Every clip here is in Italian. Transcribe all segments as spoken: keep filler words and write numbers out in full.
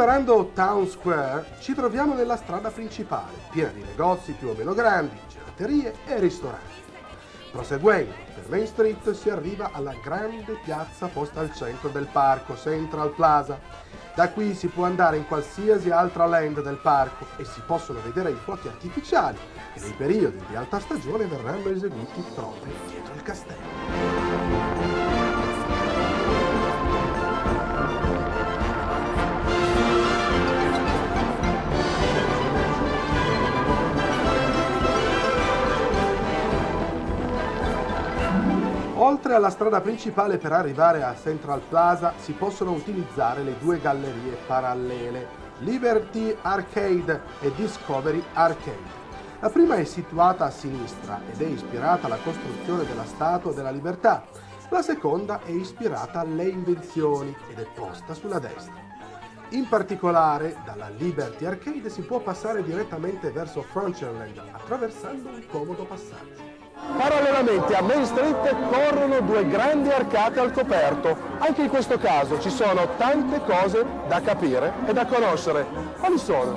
Superando Town Square ci troviamo nella strada principale, piena di negozi più o meno grandi, gelaterie e ristoranti. Proseguendo per Main Street si arriva alla grande piazza posta al centro del parco, Central Plaza. Da qui si può andare in qualsiasi altra land del parco e si possono vedere i fuochi artificiali che nei periodi di alta stagione verranno eseguiti proprio dietro il castello. Oltre alla strada principale per arrivare a Central Plaza si possono utilizzare le due gallerie parallele, Liberty Arcade e Discovery Arcade. La prima è situata a sinistra ed è ispirata alla costruzione della Statua della Libertà. La seconda è ispirata alle invenzioni ed è posta sulla destra. In particolare, dalla Liberty Arcade si può passare direttamente verso Frontierland attraversando un comodo passaggio. Parallelamente a Main Street corrono due grandi arcate al coperto. Anche in questo caso ci sono tante cose da capire e da conoscere. Quali sono?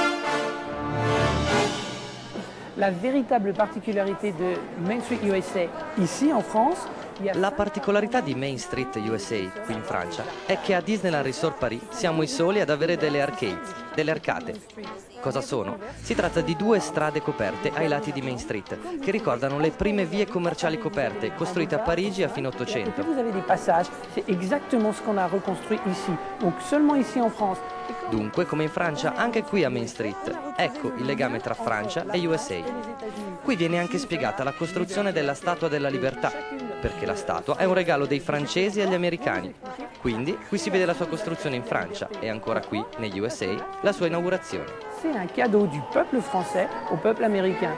La véritable particularité de Main Street U S A ici en France. La particolarità di Main Street U S A qui in Francia è che a Disneyland Resort Paris siamo i soli ad avere delle arcade, delle arcate. Cosa sono? Si tratta di due strade coperte ai lati di Main Street che ricordano le prime vie commerciali coperte costruite a Parigi a fine Ottocento. Vous avez des passages, c'est exactement ce qu'on a reconstruit ici, donc seulement ici en France. Dunque, come in Francia, anche qui a Main Street. Ecco il legame tra Francia e U S A. Qui viene anche spiegata la costruzione della Statua della Libertà, perché la statua è un regalo dei francesi agli americani. Quindi qui si vede la sua costruzione in Francia e ancora qui, negli U S A, la sua inaugurazione. C'est un cadeau du peuple français au peuple américain.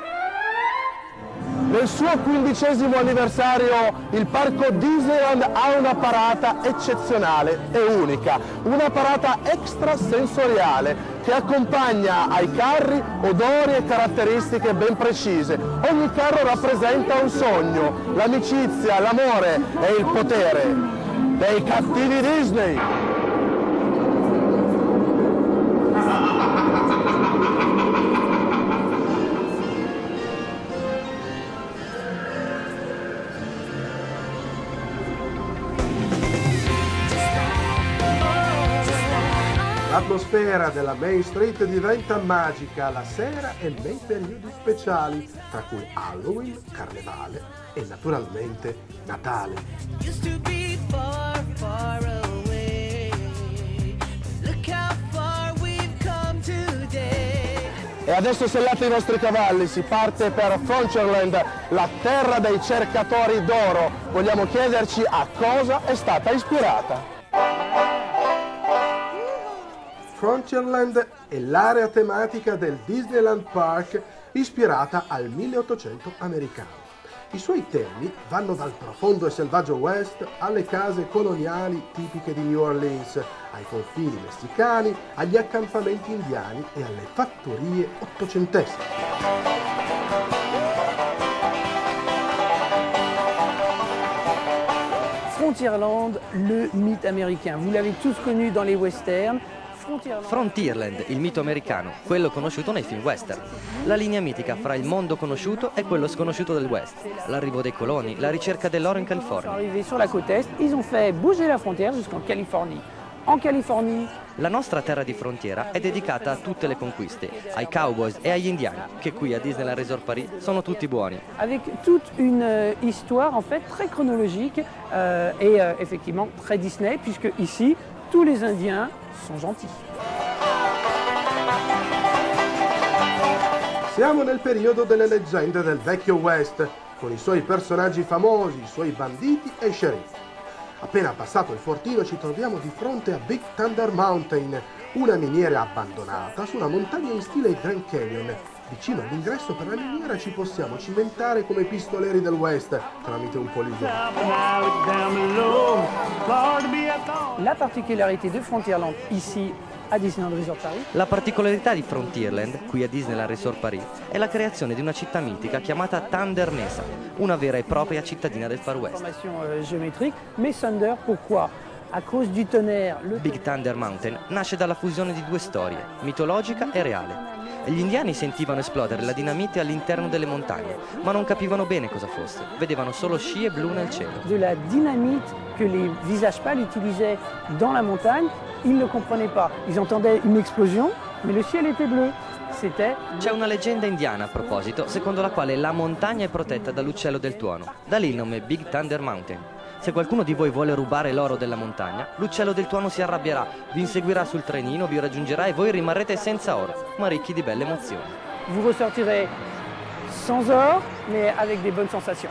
Nel suo quindicesimo anniversario il parco Disneyland ha una parata eccezionale e unica, una parata extrasensoriale che accompagna ai carri odori e caratteristiche ben precise. Ogni carro rappresenta un sogno, l'amicizia, l'amore e il potere dei cattivi Disney. L'atmosfera della Main Street diventa magica la sera e nei periodi speciali, tra cui Halloween, Carnevale e naturalmente Natale. E adesso sellate i vostri cavalli, si parte per Frontierland, la terra dei cercatori d'oro. Vogliamo chiederci a cosa è stata ispirata. Frontierland è l'area tematica del Disneyland Park ispirata al milleottocento americano. I suoi temi vanno dal profondo e selvaggio West alle case coloniali tipiche di New Orleans, ai confini messicani, agli accampamenti indiani e alle fattorie ottocentesche. Frontierland, le mythe américain. Vous l'avez tous connu dans les westerns. Frontierland, il mito americano, quello conosciuto nei film western. La linea mitica fra il mondo conosciuto e quello sconosciuto del West. L'arrivo dei coloni, la ricerca dell'oro in California. Arrivés sur la côte est, ils ont fait bouger la frontière jusqu'en Californie. En Californie. La nostra terra di frontiera è dedicata a tutte le conquiste, ai cowboys e agli indiani, che qui a Disneyland Resort Paris sono tutti buoni. Avec toute une euh, histoire en fait très chronologique euh, et euh, effectivement très Disney, puisque ici tous les Indiens sont gentils. Siamo nel periodo delle leggende del vecchio West, con i suoi personaggi famosi, i suoi banditi e sceriffi. Appena passato il fortino ci troviamo di fronte a Big Thunder Mountain, una miniera abbandonata su una montagna in stile Grand Canyon. Vicino all'ingresso per la miniera ci possiamo cimentare come pistoleri del West tramite un poligono. La particularité de Frontierland ici à Disneyland Resort Paris. La particolarità di Frontierland, qui a Disneyland Resort Paris, è la creazione di una città mitica chiamata Thunder Mesa, una vera e propria città del Far West. Formation euh, géométrique, mais Thunder, pourquoi? à cause du tonnerre. Le... Big Thunder Mountain nasce dalla fusione di due storie, mitologica e reale. Gli indiani sentivano esplodere la dinamite all'interno delle montagne, ma non capivano bene cosa fosse, vedevano solo scie blu nel cielo. De la dynamite que les visages pâles utilisaient dans la montagne, ils ne comprenaient pas. Ils entendaient une explosion, mais le ciel était bleu. C'è una leggenda indiana a proposito, secondo la quale la montagna è protetta dall'uccello del tuono. Da lì il nome Big Thunder Mountain. Se qualcuno di voi vuole rubare l'oro della montagna, l'uccello del tuono si arrabbierà, vi inseguirà sul trenino, vi raggiungerà e voi rimarrete senza oro, ma ricchi di belle emozioni. Vous ressortirez sans or, mais avec des bonnes sensations.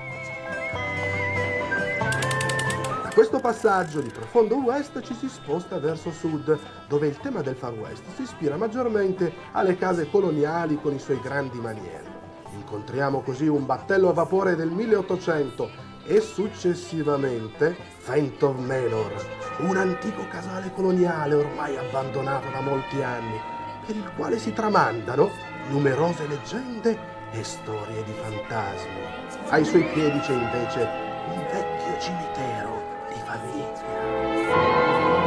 Da questo passaggio di profondo West ci si sposta verso Sud, dove il tema del Far West si ispira maggiormente alle case coloniali con i suoi grandi manieri. Incontriamo così un battello a vapore del milleottocento e successivamente Fent of Manor, un antico casale coloniale ormai abbandonato da molti anni, per il quale si tramandano numerose leggende e storie di fantasmi. Ai suoi piedi c'è invece un vecchio cimitero di famiglia.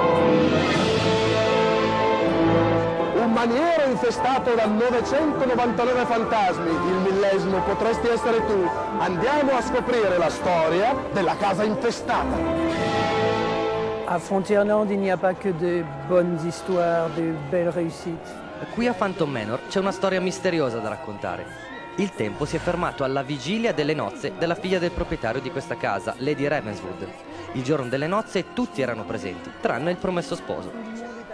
Un maniero infestato da novecentonovantanove fantasmi, il millesimo potresti essere tu. Andiamo a scoprire la storia della casa infestata. À Frontierland, il n'y a pas que de bonnes histoires, de belles réussites. Qui a Phantom Manor c'è una storia misteriosa da raccontare. Il tempo si è fermato alla vigilia delle nozze della figlia del proprietario di questa casa, Lady Ravenswood. Il giorno delle nozze tutti erano presenti, tranne il promesso sposo.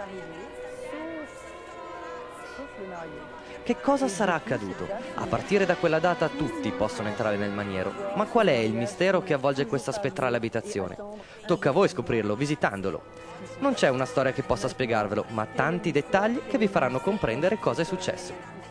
Che cosa sarà accaduto? A partire da quella data tutti possono entrare nel maniero, ma qual è il mistero che avvolge questa spettrale abitazione? Tocca a voi scoprirlo visitandolo. Non c'è una storia che possa spiegarvelo, ma tanti dettagli che vi faranno comprendere cosa è successo.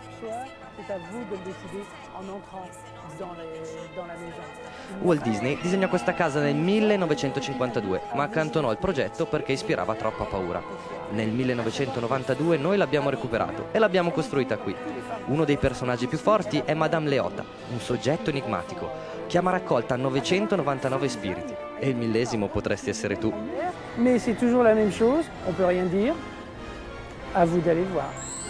Walt Disney disegnò questa casa nel millenovecentocinquantadue, ma accantonò il progetto perché ispirava troppa paura. Nel millenovecentonovantadue noi l'abbiamo recuperato e l'abbiamo costruita qui. Uno dei personaggi più forti è Madame Leota, un soggetto enigmatico. Chiama raccolta novecentonovantanove spiriti e il millesimo potresti essere tu. Mais c'est toujours la même chose, on peut rien dire. À vous d'aller voir.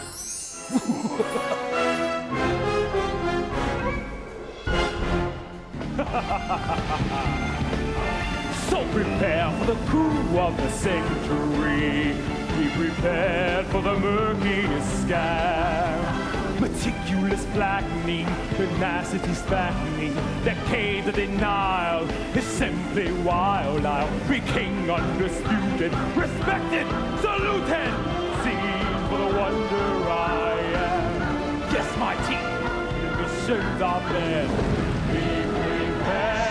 So prepare for the coup of the century. Be prepared for the murkiest sky. Meticulous planning, tenacity's fattening. Decades of denial is simply wild. I'll be king undisputed, respected, saluted. Seen for the wonder I am. Yes, my team, the missions are there. Be prepared.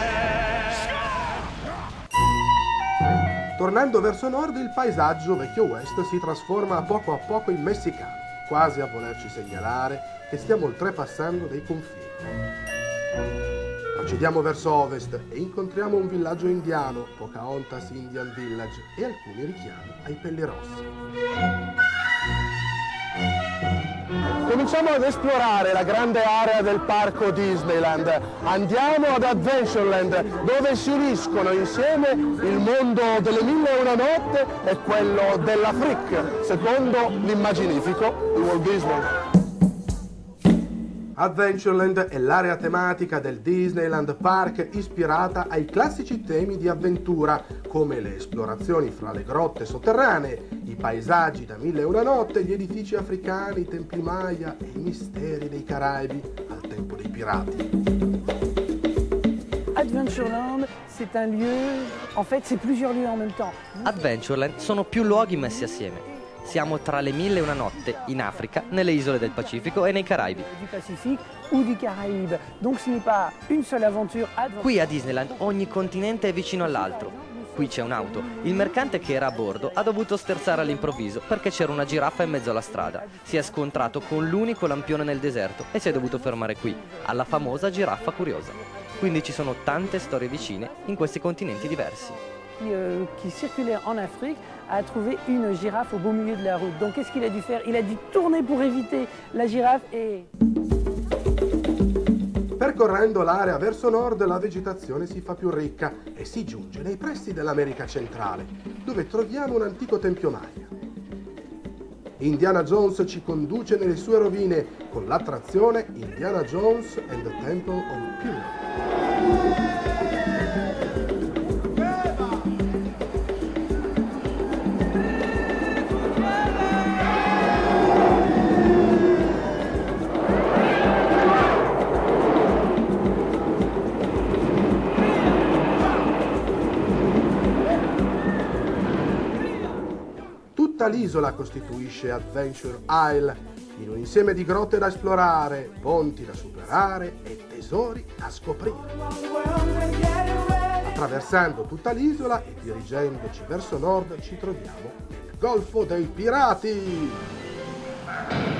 Tornando verso nord, il paesaggio vecchio West si trasforma a poco a poco in messicano, quasi a volerci segnalare che stiamo oltrepassando dei confini. Procediamo verso ovest e incontriamo un villaggio indiano, Pocahontas Indian Village, e alcuni richiami ai pelli rossi. Cominciamo ad esplorare la grande area del parco Disneyland. Andiamo ad Adventureland, dove si uniscono insieme il mondo delle mille e una notte e quello della freak, secondo l'immaginifico di Walt Disney. Adventureland è l'area tematica del Disneyland Park ispirata ai classici temi di avventura, come le esplorazioni fra le grotte sotterranee, i paesaggi da mille e una notte, gli edifici africani, i templi Maya e i misteri dei Caraibi al tempo dei pirati. Adventureland, c'est un lieu, en fait c'est plusieurs lieux en même temps. Adventureland sono più luoghi messi assieme. Siamo tra le mille e una notte in Africa, nelle isole del Pacifico e nei Caraibi. Du Pacifique ou du Caraïbe. Donc ce n'est pas une seule aventure. Qui a Disneyland ogni continente è vicino all'altro. Qui c'è un'auto. Il mercante che era a bordo ha dovuto sterzare all'improvviso perché c'era una giraffa in mezzo alla strada. Si è scontrato con l'unico lampione nel deserto e si è dovuto fermare qui, alla famosa giraffa curiosa. Quindi ci sono tante storie vicine in questi continenti diversi. Qui, euh, qui circulait en Afrique a trouvé une girafe au beau milieu de la route. Donc qu'est-ce qu'il a dû faire? Il a dû tourner pour éviter la girafe et... Per Percorrendo l'area verso nord la vegetazione si fa più ricca e si giunge nei pressi dell'America centrale, dove troviamo un antico tempio Maya. Indiana Jones ci conduce nelle sue rovine con l'attrazione Indiana Jones and the Temple of Pyramid. Tutta l'isola costituisce Adventure Isle, in un insieme di grotte da esplorare, ponti da superare e tesori da scoprire. Attraversando tutta l'isola e dirigendoci verso nord ci troviamo nel Golfo dei Pirati.